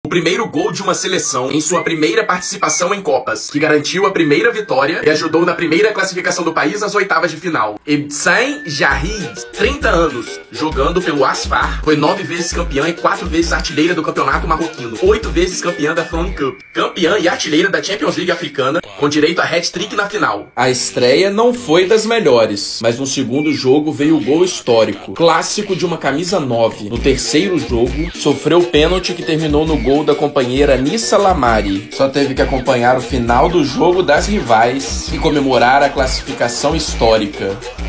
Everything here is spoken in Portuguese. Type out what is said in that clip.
O primeiro gol de uma seleção em sua primeira participação em Copas, que garantiu a primeira vitória e ajudou na primeira classificação do país às oitavas de final. Ebsain Jahri, 30 anos, jogando pelo Asfar, foi 9 vezes campeã e 4 vezes artilheira do campeonato marroquino, 8 vezes campeã da Throne Cup, campeã e artilheira da Champions League africana, com direito a hat-trick na final. A estreia não foi das melhores, mas no segundo jogo veio o gol histórico, clássico de uma camisa 9. No terceiro jogo, sofreu o pênalti que terminou no gol da companheira Nissa Lamari. Só teve que acompanhar o final do jogo das rivais e comemorar a classificação histórica.